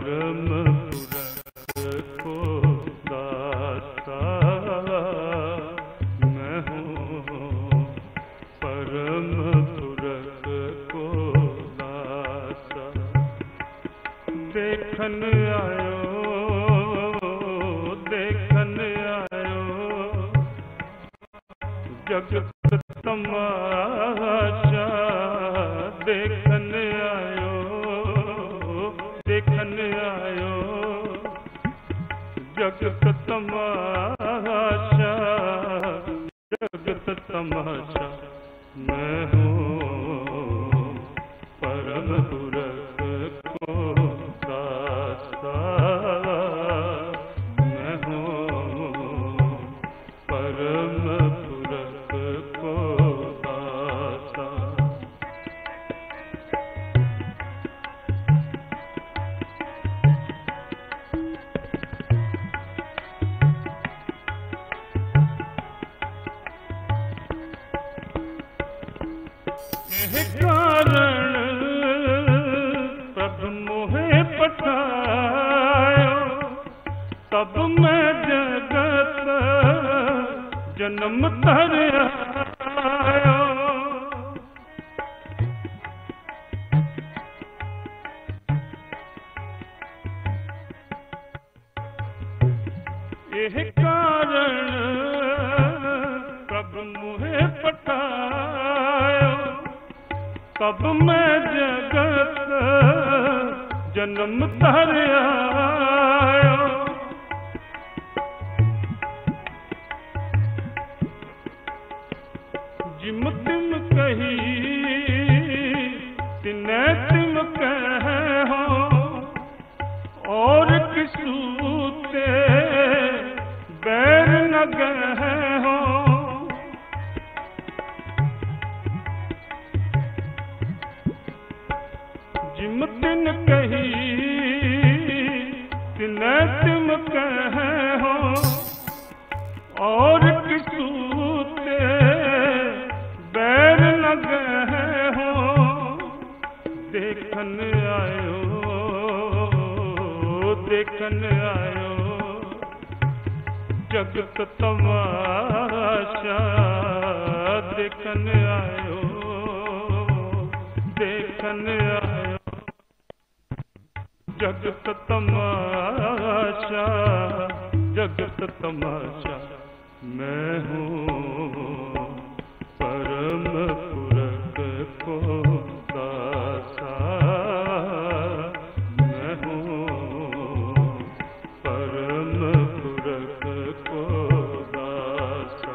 परम पुरख को दाता मैं हूँ, परम पुरख को दाता। देखन आयो, देखन आयो, जगत तमाशा देखन आयो, देखन आयो, जगत तमाशा, जगत तमाशा मैं हूँ, परम पुरख को दाता मैं हूँ, परम पुरख को दाता। कारण प्रभु मोहे पठायो, तब मैं जगत जन्म धर आयो। यह कारण प्रभु मोहे पठायो, तब मैं जगत जन्म धर आयो। जिम तिम कही तिनै तिम कहो, और किसू ते बैर न गहो। जिम तिन कही तिनै तिम कहो, और किसू ते बैर न गहो। देखन आयो, देखन आयो, जगत तमाशा देखन आयो, देखन आयो, जगत तमाशा, जगत तमाशा मैं हूँ, परम पुरख को दाता मैं हूँ, परम पुरख को दाता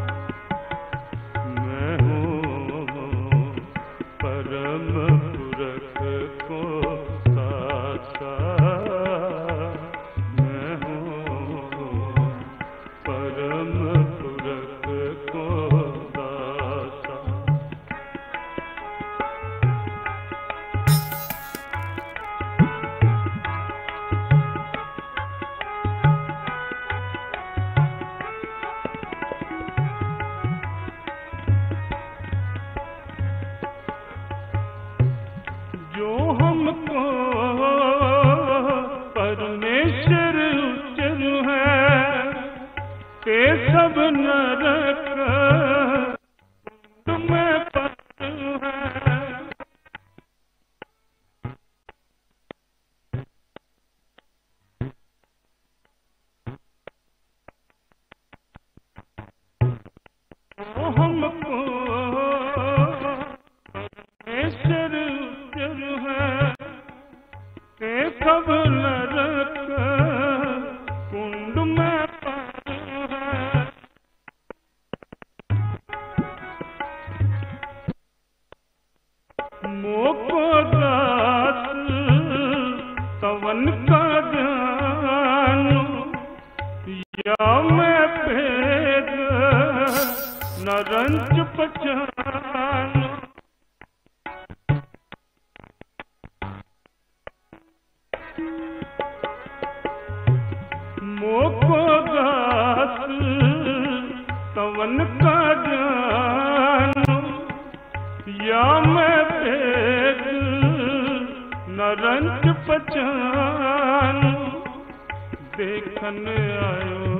मैं हूँ, परम पुरख को दाता मैं हूँ, परम पुरख को दाता। जो हमको परमेश्वर उच्चर है, ते सब नरक तुम्हें पर है। जो हमको परमेश्वर उच्चर है, ते सब नरक कुंड में पर है। मोको दास तवन का जानो, या मैं भेद न रंच पहचानो। मोको दास तवन का जानो, या मैं भेद न न रंज पहचानू देखन आयो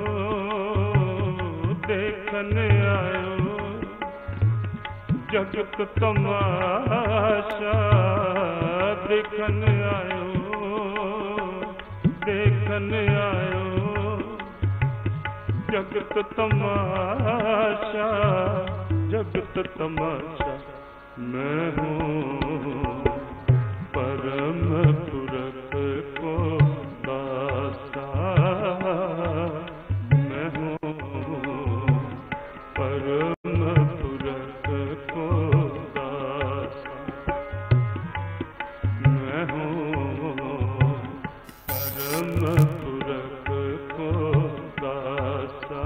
जगत तमाशा देखन आयो जगत तमाशा मैं हूँ परम पुरख को दाता मैं हूँ परम पुरख को दाता मैं हूँ परम पुरख को दाता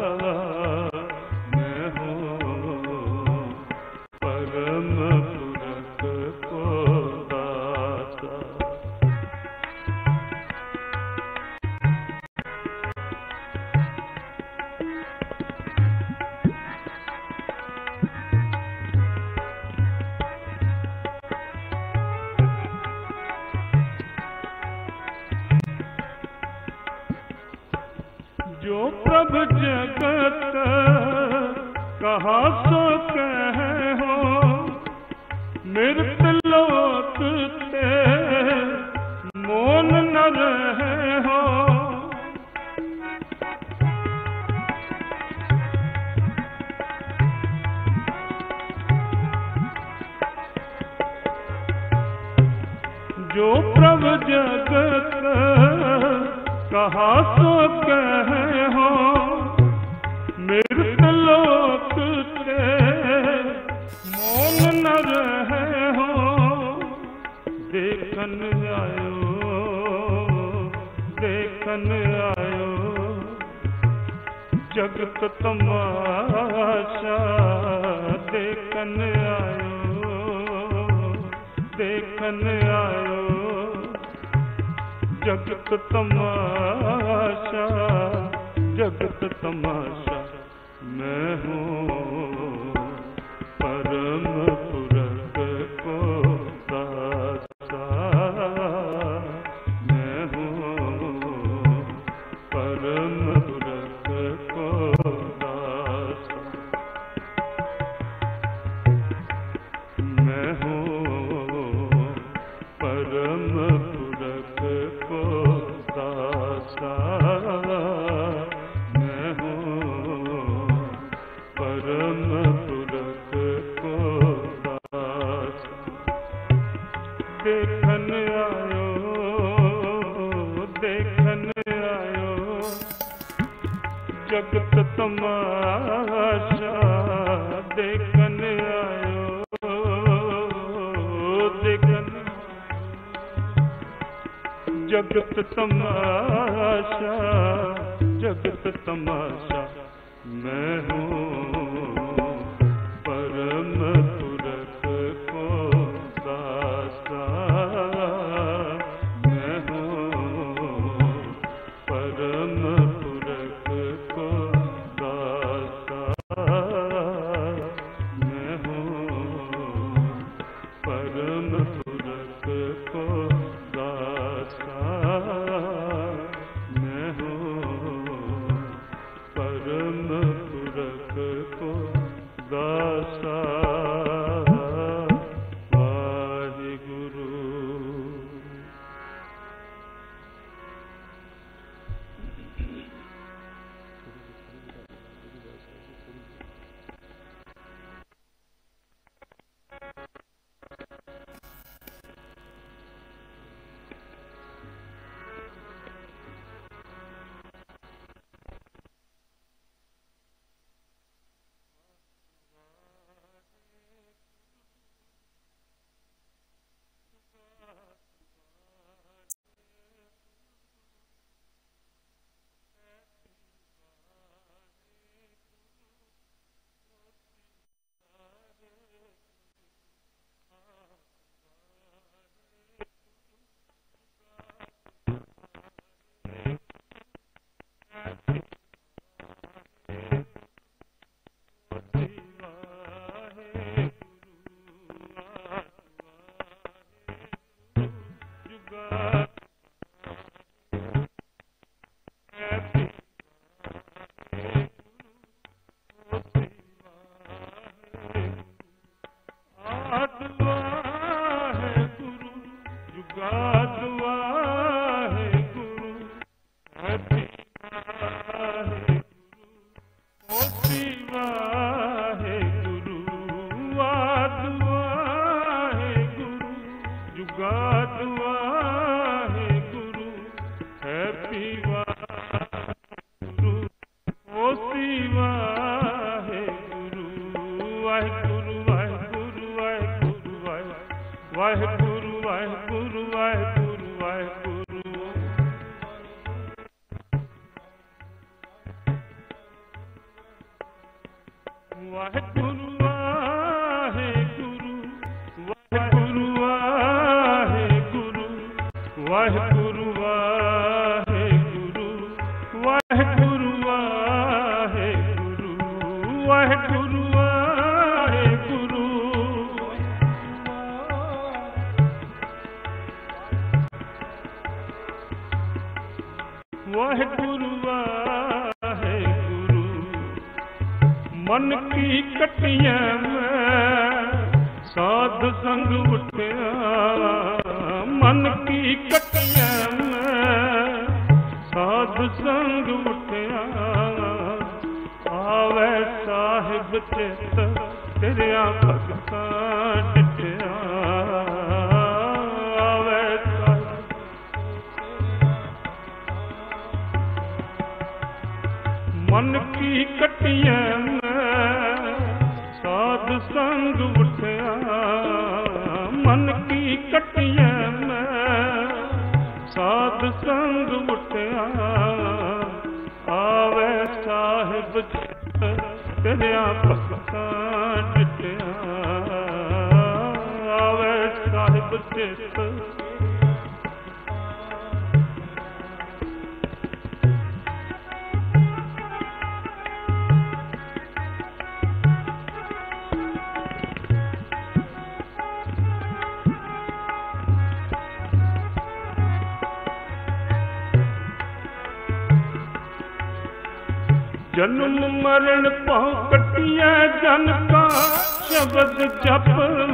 मैं हूँ परम पुरख को दाता। जो प्रभु जगत कहा सो कहे हो मृत लोक ते मौन न रहे हो जो प्रभु जगत कहा सो कहे हो मृत लोक ते मौन न रहे हो देखन आयो जगत तमाशा देखन आयो जगत तमाशा मैं हूँ परम पुरख को दाता मैं हूँ परम पुरख को दाता मैं हूँ परम पुरख को दाता मैं हूँ परम पुरख को दाता। देखन आयो जगत तमाशा देखन आयो जगत तमाशा मैं हूँ परम पुरख को दाता मैं हूँ परम पुरख को दाता मैं हूँ परम पुरख को दाता मैं हूँ परम पुरख जन्म मरण पाँव कटिया जन का शब्द जप,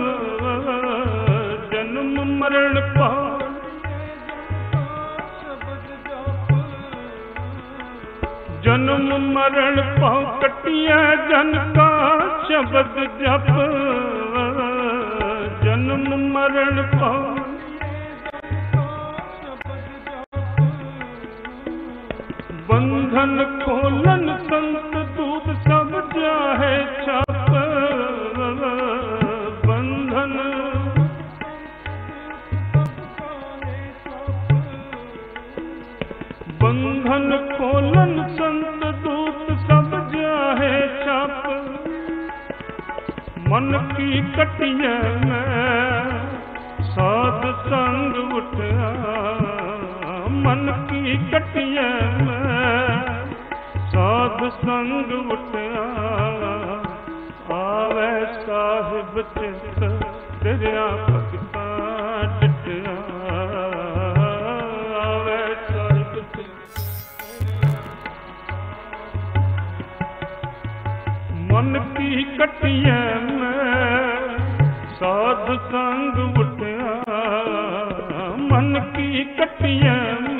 जन्म मरण पाँव जन्म मरण पाँव कटिया जन का शब्द जप, जन्म मरण पाँव बंधन खोलन संत दूत सब जाहे छप, बंधन बंधन खोलन संत दूत सब जाहे छप, मन की कटिया में साध संग उठा, मन की कटिया में साध संग उठा, आवे साहिब चित तेरा भगता डिठा, आवे साहिब चित मन की कटिया में साध संग उठा, मन की कटिया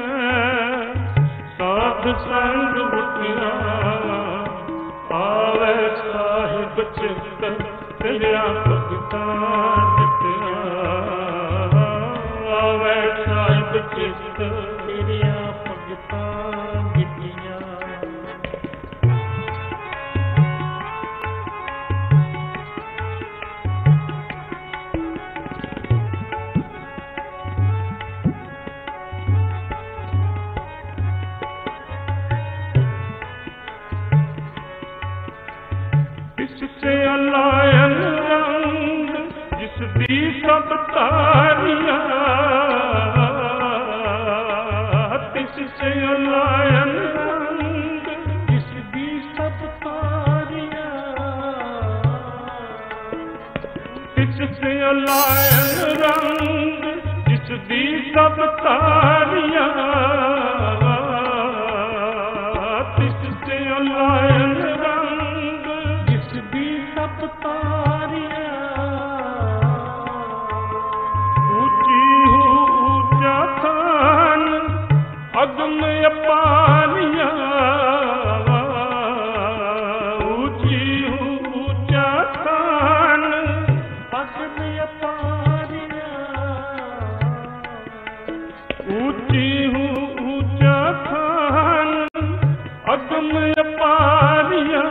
साध संग उठा, आवे साहिब चित तेरा भगता डिठा, आवे साहिब चित तेरा भगता डिठा। जिससे अलायन रंग जिसदी सब तारियां, जिससे अलायन रंग जिसदी सब तारियां, जिससे अलायन रंग जिसदी ਸਭ ਤਾਰੀਆਂ ਤਿਸ ਤੇ ਲਾਇਨ ਰੰਗ, ਜਿਸ ਦੀ ਸਭ ਤਾਰੀਆਂ ਉੱਚੀ ਹੋ ਉੱਚਾ ਥਾਨ ਅਗਮ ਅਪਾਰੀਆਂ, ਉੱਚੀ ਹੋ ਉੱਚਾ ਥਾਨ ਅਗਮ ਅਪਾਰੀਆਂ, ਉੱਚੀ ਹੋ ਉੱਚਾ ਥਾਨ ਅਗਮ ਅਪਾਰੀਆਂ।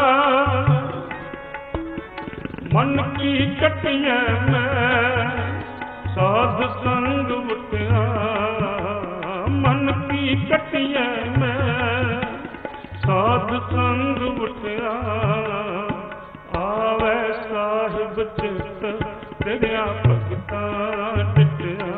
ਮਨ ਕੀ ਕਟੀਆਂ ਮੈਂ ਸਾਧ ਸੰਗ ਉਠਿਆ, ਮਨ ਕੀ ਕਟੀਆਂ ਮੈਂ ਸਾਧ ਸੰਗ ਉਠਿਆ। ਆਵੇ ਸਾਹਿਬ ਚਿਤ ਤੇਰਿਆਂ ਭਗਤਾਂ ਡਿਠਿਆ,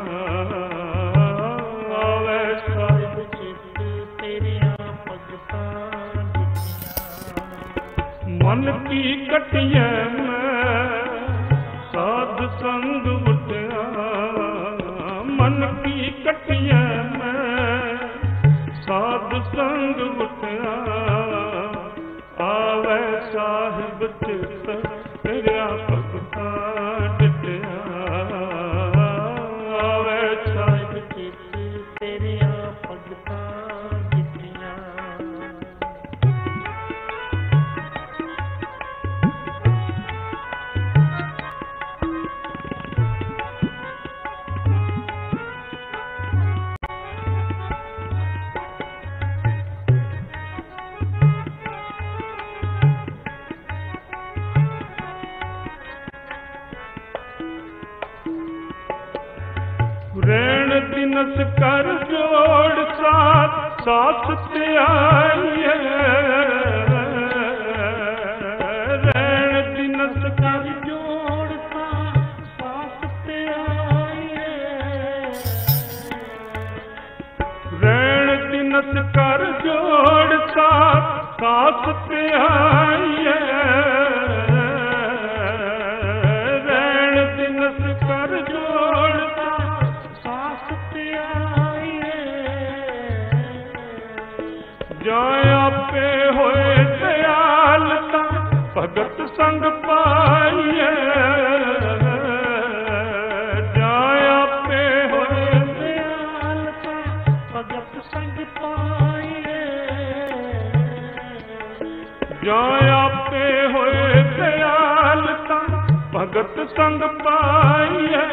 ਆਵੇ ਸਾਹਿਬ ਚਿਤ ਤੇਰਿਆਂ ਭਗਤਾਂ ਡਿਠਿਆ। ਮਨ ਕੀ ਕਟੀਆਂ ਮੈਂ ਸਾਧ ਸੰਗ ਉਠਿਆ, ਮਨ ਕੀ ਕਟੀਆਂ ਮੈਂ ਸਾਧ ਸੰਗ ਉਠਿਆ। ਆਵੇ ਸਾਹਿਬ ਚਿਤ ਤੇਰਿਆਂ ਭਗਤਾਂ ਡਿਠਿਆ, ਆਵੇ ਸਾਹਿਬ ਚਿਤ ਤੇਰਿਆਂ ਭਗਤਾਂ ਡਿਠਿਆ। ਰਹਿਣ ਦਿਨਸ ਕਰ ਜੋੜ ਸਾਥ ਸਾਥ ਤੇ ਆਈਏ, ਰਹਿਣ ਦਿਨਸ ਕਰ ਜੋੜ ਸਾਥ ਸਾਥ ਤੇ ਆਈਏ, ਰਹਿਣ ਦਿਨਸ ਕਰ ਜੋੜ ਸਾਥ ਸਾਥ ਤੇ ਆਈਏ, ਰਹਿਣ ਦਿਨਸ ਕਰ ਜੋੜ ਜੋ ਆਪੇ ਹੋਏ ਦਿਆਲ ਤਾਂ ਭਗਤ ਸੰਗ ਪਾਈਏ, ਜੋ ਆਪੇ ਹੋਏ ਦਿਆਲ ਤਾਂ ਭਗਤ ਸੰਗ ਪਾਈਏ, ਜੋ ਆਪੇ ਹੋਏ ਦਿਆਲ ਤਾਂ ਭਗਤ ਸੰਗ ਪਾਈਏ।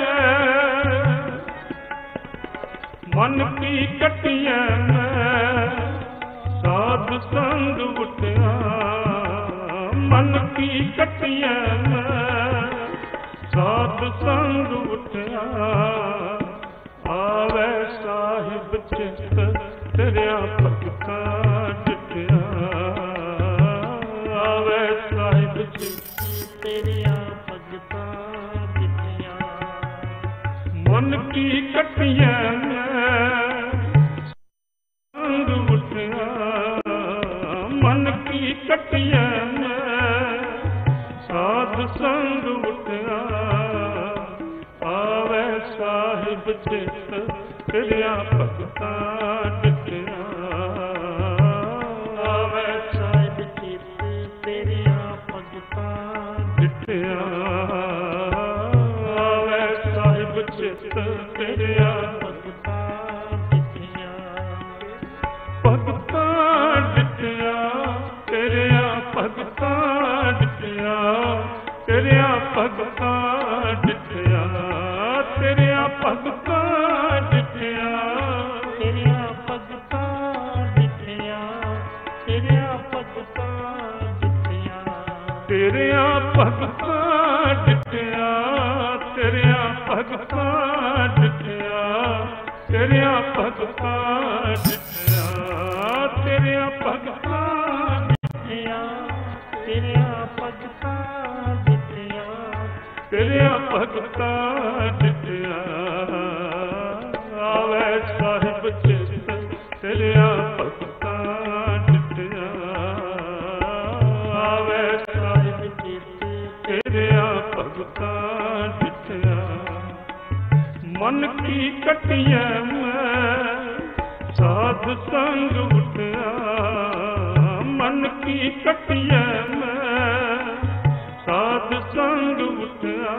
ਮਨ ਕੀ ਕਟੀਆਂ ਮੈਂ ਸਾਧ ਸੰਗ ਉਠਿਆ, ਮਨ ਕੀ ਕਟੀਆਂ ਮੈਂ ਸਾਧ ਸੰਗ ਉਠਿਆ। ਆਵੇ ਸਾਹਿਬ ਚਿਤ ਤੇਰਿਆਂ ਭਗਤਾਂ ਡਿਠਿਆ, ਆਵੇ ਸਾਹਿਬ ਚਿਤ ਤੇਰਿਆਂ ਭਗਤਾਂ ਡਿਠਿਆ। ਮਨ ਕੀ ਕਟੀਆਂ ਸੰਗ ਉਠਿਆ, ਮਨ ਕੀ ਕਟੀਆਂ ਮੈਂ ਸਾਧ ਸੰਗ ਉਠਿਆ। ਆਵੇ ਸਾਹਿਬ ਚਿਤ ਤੇਰਿਆਂ ਭਗਤਾਂ ਡਿਠਿਆ, ਆਵੇ ਸਾਹਿਬ ਚਿਤ ਤੇਰਿਆਂ ਭਗਤਾਂ ਡਿਠਿਆ, ਆਵੇ ਸਾਹਿਬ ਚਿਤ ਤੇਰਿਆਂ ਭਗਤਾਂ ਡਿਠਿਆ। ਭਗਤਾਂ ਡਿਠਿਆ ਤੇਰਿਆਂ ਭਗਤਾਂ ਡਿਠਿਆ, ਤੇਰਿਆਂ ਭਗਤਾਂ ਡਿਠਿਆ, ਤੇਰਿਆਂ ਭਗਤਾਂ ਡਿਠਿਆ, ਤੇਰਿਆਂ ਭਗਤਾਂ ਡਿਠਿਆ, ਤੇਰਿਆਂ ਭਗਤਾਂ ਡਿਠਿਆ, ਤੇਰਿਆਂ ਭਗਤਾਂ ਡਿਠਿਆ, ਤੇਰਿਆਂ ਭਗਤਾਂ ਡਿਠਿਆ, ਤੇਰਿਆਂ ਭਗਤਾਂ ਡਿਠਿਆ, ਤੇਰਿਆਂ ਭਗਤਾਂ ਡਿਠਿਆ, ਤੇਰਿਆਂ ਭਗਤਾਂ ਡਿਠਿਆ, ਤੇਰਿਆਂ ਭਗਤਾਂ ਡਿਠਿਆ। ਆਵੇ ਸਾਹਿਬ ਚਿਤ ਤੇਰਿਆਂ ਭਗਤਾਂ ਡਿਠਿਆ, ਆਵੇ ਸਾਹਿਬ ਚਿਤ ਤੇਰਿਆਂ ਭਗਤਾਂ ਡਿਠਿਆ। मन की कटिया मैं साध संग उठया, मन की कटिया मैं साध संग उठया।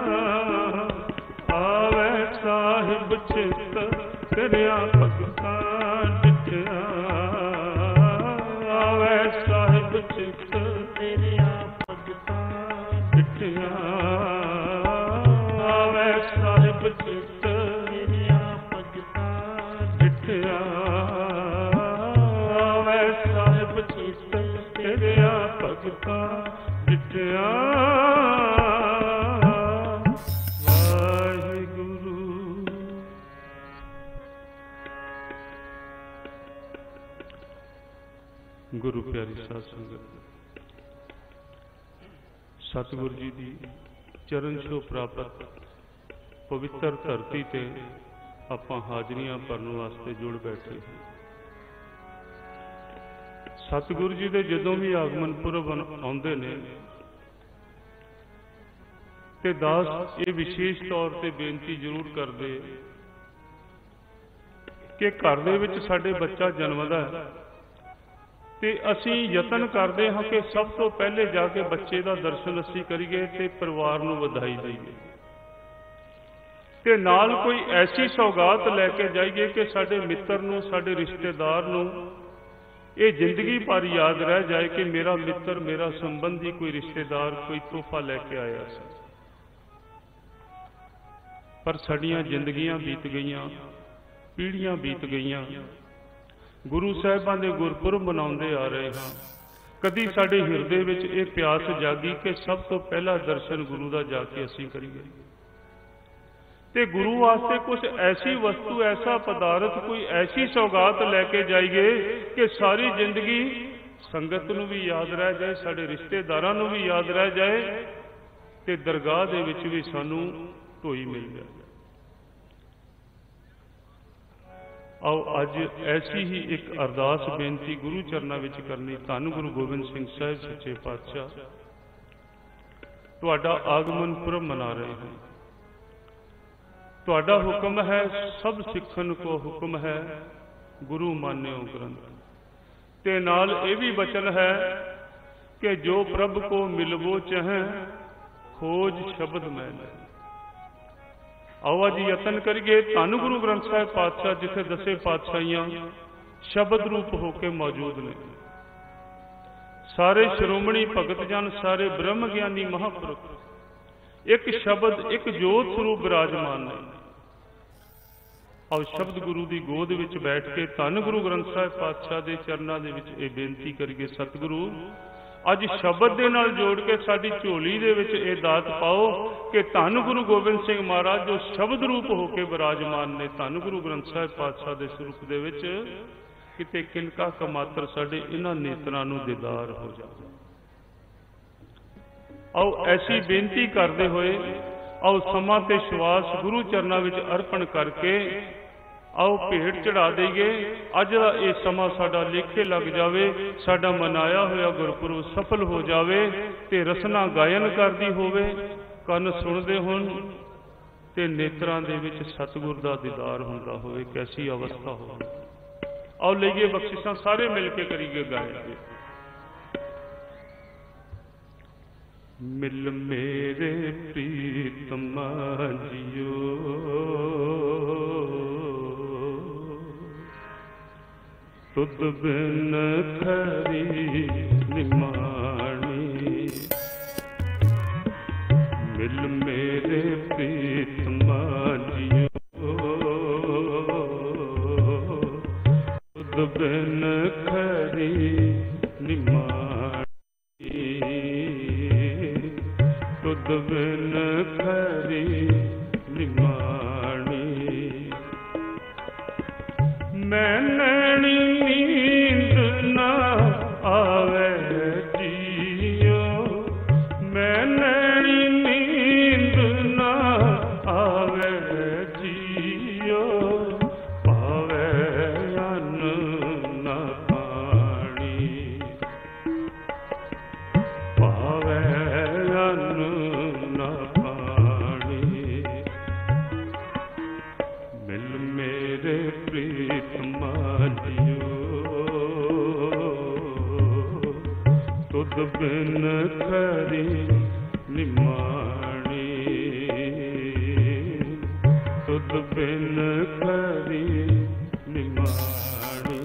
आवे साहिब चित तेरिया भगता डिठया, आवे साहिब चित तेरिया भगता डिठया, आवे साहिब चित तेरिया भगता डिठया, आवे साहिब चित तेरिया भगता डिठया। गुरु प्यारी साध संगत, सतगुरु जी की चरण छो प्राप्त पवित्र धरती ते आपां हाजरियां भरन वास्ते जुड़ बैठे। सतगुरु जी दे जदों भी आगमन पुरब आउंदे ने ते दास ये विशेष तौर ते बेनती जरूर करदे कि घर दे विच साडे बच्चा जन्मदा है ते असी यतन करते हाँ कि सब तो पहले जाके बच्चे का दर्शन असी करिए ते परिवार नूं वधाई दईए ते नाल कोई ऐसी सौगात लैके जाइए कि साडे मित्र नूं साडे रिश्तेदार नूं ये जिंदगी भर याद रह जाए कि मेरा मित्र मेरा संबंधी कोई रिश्तेदार कोई तोहफा लैके आया सी। पर साडियां जिंदगियां बीत गईयां, पीढ़ियां बीत गईयां, गुरु साहिबां दे गुरपुरब मनाउंदे आ रहे हाँ। कदी साडे हिरदे विच ये प्यास जागी कि सब तो पहला दर्शन गुरु दा जाके असीं करिए ते गुरु वास्ते कुछ ऐसी वस्तु ऐसा पदार्थ कोई ऐसी सौगात लैके जाइए कि सारी जिंदगी संगत नूं भी याद रह जाए, साडे रिश्तेदारां नूं भी याद रह जाए ते दरगाह दे विच भी सानूं ढोई मिल जाए। आओ अज ऐसी ही एक अरदास बेनती गुरु चरणा विच करनी। धन गुरु गोबिंद सिंह साहिब सच्चे पातशाह तुहाडा आगमन पुरब मना रहे हैं। तुहाडा हुक्म है सब सिखन को हुक्म है गुरु मान्यो ग्रंथ ते नाल ये भी वचन है कि जो प्रभ को मिलवो चाहे खोज शब्द मैं नहीं। आओ अज यतन करिए धन गुरु ग्रंथ साहिब पातशाह जिथे दसे पातशाहियां शब्द रूप होके मौजूद ने। सारे श्रोमणी भगत जन सारे ब्रह्म ज्ञानी महापुरुष एक शब्द एक जोत स्वरूप विराजमान ने। आओ शब्द गुरु की गोद विच बैठ के धन गुरु ग्रंथ साहिब पातशाह के चरणों के विच ये बेनती करिए, सतगुरु अज शब्द दे नाल जोड़ के साडी झोली दे विच ये दात पाओ कि धन गुरु गोबिंद सिंह महाराज जो शब्द रूप होके विराजमान ने धन गुरु ग्रंथ साहिब पातशाह के स्वरूप दे विच किते किनका कमात्र साडे इन्हां नेत्रां नूं दीदार हो जाए। आओ ऐसी बेनती करते हुए आओ समा ते श्वास गुरु चरणों विच अर्पण करके आओ भेंट चढ़ा दईए। अज दा ये समा साडा लेखे लग जावे, साडा मनाया होया गुरपुरब सफल हो जावे ते रसना गायन करदी होवे, कन सुनदे होण ते नेत्रां दे विच सतगुर दा दीदार हुंदा होवे। कैसी अवस्था होवे। आओ लईए बख्शिशां सारे मिल के करिए गायन। मिल मेरे प्रीतमा जियो तुद बिन खरी निमाणी। मिल मेरे प्रीतमा जियो तुद बिन खरी निमाणी। तुद बिन खरी निमाणी। मैं नैनी नींद ना आवे जियो, मैं नैनी नींद ना आवे जियो, पावे अन्न न पानी, पावे अन्न न पानी। ਮੇਰੇ ਪ੍ਰੀਤਮਾ ਜੀਓ, ਤੁਧ ਬਿਨ ਖਰੀ ਨਿਮਾਣੀ, ਤੁਧ ਬਿਨ ਖਰੀ ਨਿਮਾਣੀ।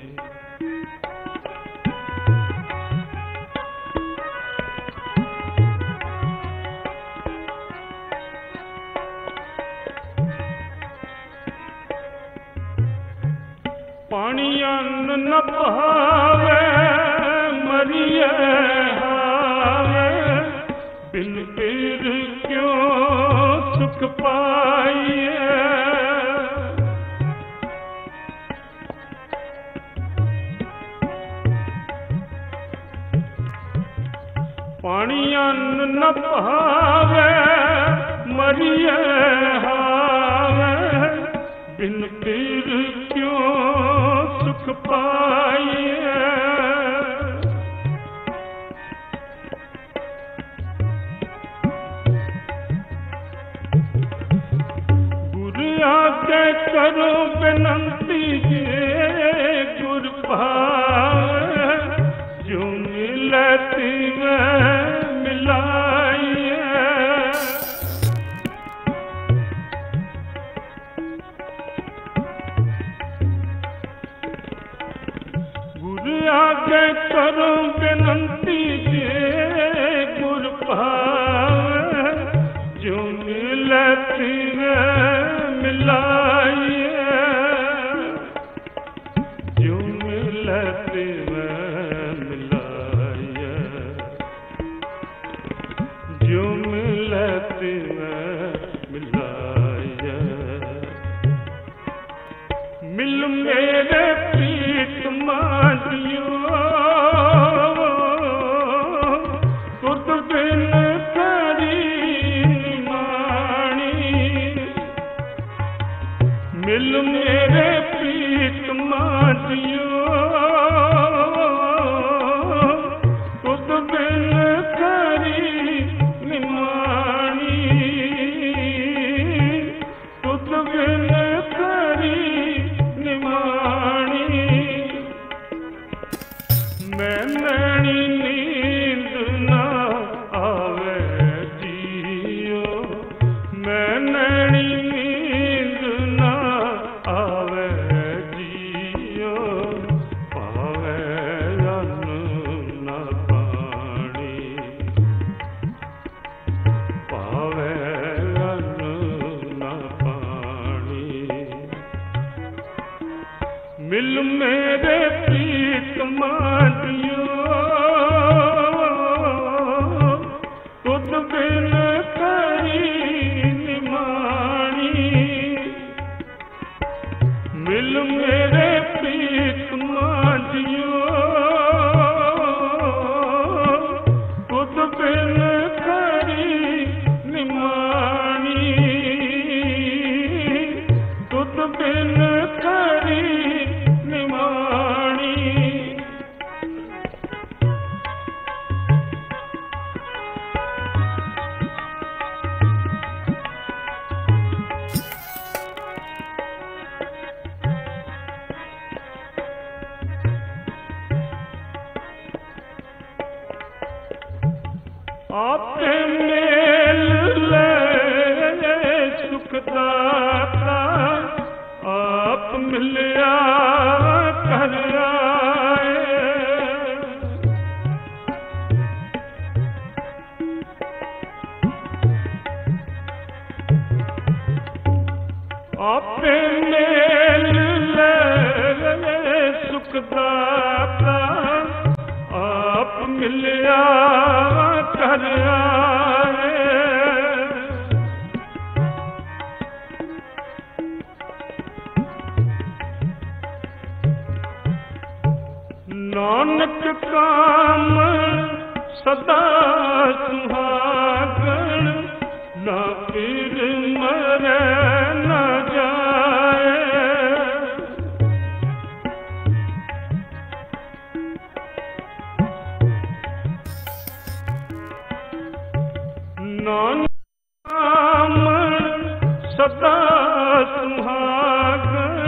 ਪਾਣੀ ਅੰਨ ਨ ਭਾਵੇ ਮਰੀਏ ਹਾਵੇ, ਬਿਨ ਪੀਰ ਕਿਉਂ ਸੁਖ ਪਾਈਏ। ਪਾਣੀ ਅੰਨ ਨ ਭਾਵੇ ਮਰੀਏ ਹਾਵੇ, ਬਿਨ ਪੀਰ ਕਿਉਂ ਸੁਖ ਪਾਈਏ। ਗੁਰ ਆਗੇ ਕਰੋ ਬੇਨੰਤੀ ਜੇ ਗੁਰ ਭਾਵੇ, ਜੋ ਮਿਲੈ ਤਿਵੈ ਮਿਲਾਈਏ। ਆਗੇ ਕਰੋ ਬੇਨੰਤੀ ਜੇ ਗੁਰ ਭਾਵੇ, ਜੋ ਮਿਲੈ ਤਿਵੈ ਮਿਲਾਈਏ। ਜੋ ਮਿਲੈ ਤਿਵੈ ਮਿਲਾਈਏ, ਜੋ ਮਿਲੈ ਤਿਵੈ ਮਿਲਾਈਏ। ਮਿਲ ਮੇਰੇ ਪ੍ਰੀਤਮਾ ਜੀਓ, ਤੁਧ ਬਿਨ ਖਰੀ ਨਿਮਾਣੀ। ਮਿਲ ਮੇਰੇ ਪ੍ਰੀਤਮਾ ਜੀਓ, ਤੁਧ ਬਿਨ ਖਰੀ ਨਿਮਾਣੀ, ਤੁਧ ਬਿਨ ਖਰੀ ਨਿਮਾਣੀ। ਮੈਂ ਨੈਣੀ ਨੀਂਦ ਨਾ ਆਵੇ ਜੀਓ, ਮੈਂ ਨੈਣੀ ਨੀਂਦ ਨਾ ਆਵੇ ਜੀਓ, ਪਾਵੇ ਅੰਨ ਨਾ ਪਾਣੀ, ਪਾਵੇ ਅੰਨ ਨਾ ਪਾਣੀ। ਮਿਲ ਮੇਰੇ ਪ੍ਰੀਤਮਾ ਜੀਓ, ਤੁਧ ਬਿਨ ਖਰੀ ਨਿਮਾਣੀ। ਮਿਲ ਮੇਰੇ ਪ੍ਰੀਤਮਾ ਜੀਓ, ਤੁਧ ਬਿਨ ਖਰੀ ਨਿਮਾਣੀ, ਤੁਧ ਬਿਨ ਖਰੀ ਨਿਮਾਣੀ। ਆਪੇ ਮੇਲ ਲੈ ਸੁਖ ਦਾਤਾ, ਆਪ ਮਿਲਿਆ ਘਰ ਆਏ। ਆਪੇ ਮੇਲ ਲੈ ਸੁਖ ਦਾਤਾ, ਆਪ ਮਿਲਿਆ ਘਰ ਆਏ। ਨਾਨਕ ਕਾਮ ਸਦਾ ਸੁਹਾਗਣ, ਨਾ ਪੀਰ ਮਰੈ ਨਾ ਜਾਏ। ਨਾਨਕ ਕਾਮ ਸਦਾ ਸੁਹਾਗਣ,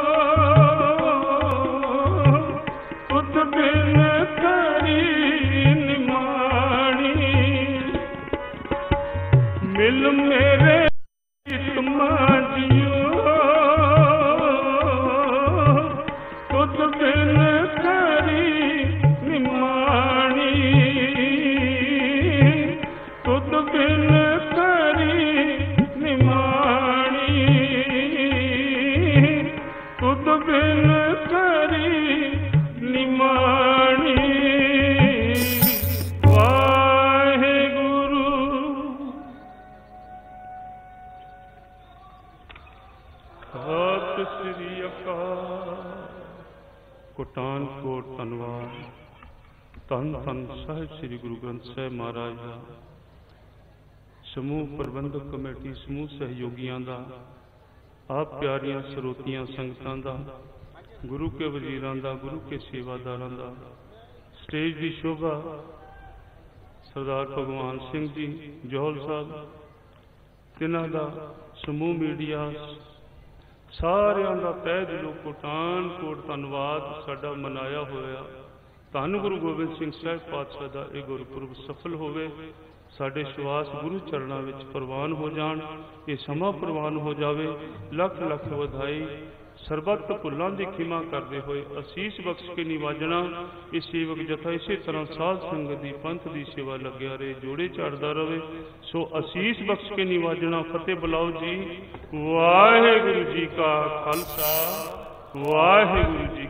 ਤੁਧ ਬਿਨ ਕਰੀ ਨਿਮਾਣੀ। ਵਾਹਿਗੁਰੂ ਸਤਿ ਸ੍ਰੀ ਅਕਾਲ। ਕੋਟਾਨ ਕੋਟ ਧੰਨਵਾਦ। ਧੰਨ ਧੰਨ ਸਾਹਿਬ ਸ੍ਰੀ ਗੁਰੂ ਗ੍ਰੰਥ ਸਾਹਿਬ ਮਹਾਰਾਜ ਦਾ, ਸਮੂਹ ਪ੍ਰਬੰਧਕ ਕਮੇਟੀ, ਸਮੂਹ ਸਹਿਯੋਗੀਆਂ ਦਾ, ਆਪ ਪਿਆਰੀਆਂ ਸਰੋਤੀਆਂ ਸੰਗਤਾਂ ਦਾ, ਗੁਰੂ ਕੇ ਵਜ਼ੀਰਾਂ ਦਾ, ਗੁਰੂ ਕੇ ਸੇਵਾਦਾਰਾਂ ਦਾ, ਸਟੇਜ ਦੀ ਸ਼ੋਭਾ ਸਰਦਾਰ ਭਗਵਾਨ ਸਿੰਘ ਜੀ ਜੋਹਲ ਸਾਹਿਬ, ਤਿੰਨਾਂ ਦਾ, ਸਮੂਹ ਮੀਡੀਆ ਸਾਰਿਆਂ ਦਾ ਤਹਿ ਦਿਲੋਂ ਕੋਟਾਨ ਕੋਟ ਧੰਨਵਾਦ ਸਾਡਾ ਮਨਾਇਆ ਹੋਇਆ। ਧੰਨ ਗੁਰੂ ਗੋਬਿੰਦ ਸਿੰਘ ਸਾਹਿਬ ਪਾਤਸ਼ਾਹ ਦਾ ਇਹ ਗੁਰਪੁਰਬ ਸਫਲ ਹੋਵੇ। ਸਾਡੇ ਸ਼ਵਾਸ ਗੁਰੂ ਚਰਨਾਂ ਵਿੱਚ ਪ੍ਰਵਾਨ ਹੋ ਜਾਣ, ਇਹ ਸਮਾਂ ਪ੍ਰਵਾਨ ਹੋ ਜਾਵੇ। ਲੱਖ ਲੱਖ ਵਧਾਈ। ਸਰਬੱਤ ਭੁੱਲਾਂ ਦੀ ਖਿਮਾ ਕਰਦੇ ਹੋਏ ਅਸੀਸ ਬਖਸ਼ ਕੇ ਨਿਵਾਜਣਾ। ਇਹ ਸੇਵਕ ਜਥਾ ਇਸੇ ਤਰ੍ਹਾਂ ਸਾਧ ਸੰਗਤ ਦੀ, ਪੰਥ ਦੀ ਸੇਵਾ ਲੱਗਿਆ ਰਹੇ, ਜੋੜੇ ਝਾੜਦਾ ਰਹੇ। ਸੋ ਅਸੀਸ ਬਖਸ਼ ਕੇ ਨਿਵਾਜਣਾ। ਫਤਿਹ ਬੁਲਾਓ ਜੀ। ਵਾਹਿਗੁਰੂ ਜੀ ਕਾ ਖਾਲਸਾ, ਵਾਹਿਗੁਰੂ ਜੀ